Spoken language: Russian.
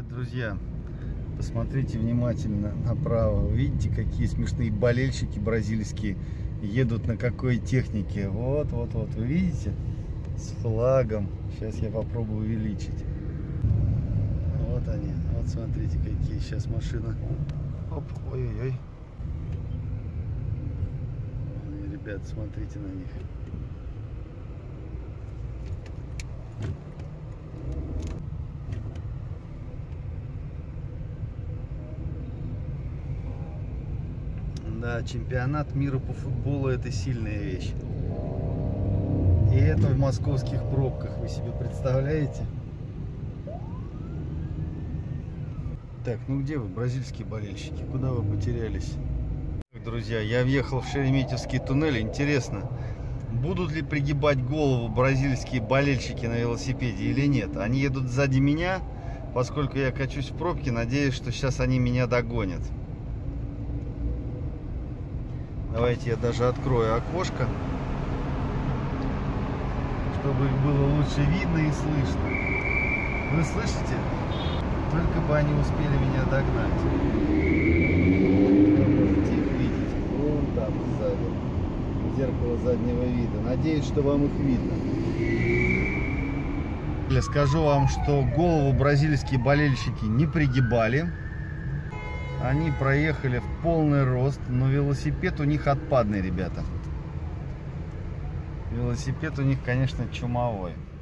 Друзья, посмотрите внимательно направо. Видите, какие смешные болельщики бразильские едут на какой технике. Вот. Вы видите? С флагом. Сейчас я попробую увеличить. Вот они. Вот смотрите, какие сейчас машины. Оп, ой-ой-ой. Ребят, смотрите на них. Да, чемпионат мира по футболу — это сильная вещь. И это в московских пробках, вы себе представляете? Так, ну где вы, бразильские болельщики? Куда вы потерялись? Друзья, я въехал в Шереметьевский туннель. Интересно, будут ли пригибать голову бразильские болельщики на велосипеде или нет? Они едут сзади меня, поскольку я качусь в пробке, надеюсь, что сейчас они меня догонят. Давайте я даже открою окошко, чтобы их было лучше видно и слышно. Вы слышите? Только бы они успели меня догнать. Вы можете их видеть вон там сзади, зеркало заднего вида. Надеюсь, что вам их видно. Я скажу вам, что голову бразильские болельщики не пригибали. Они проехали в полный рост, но велосипед у них отпадный, ребята. Велосипед у них, конечно, чумовой.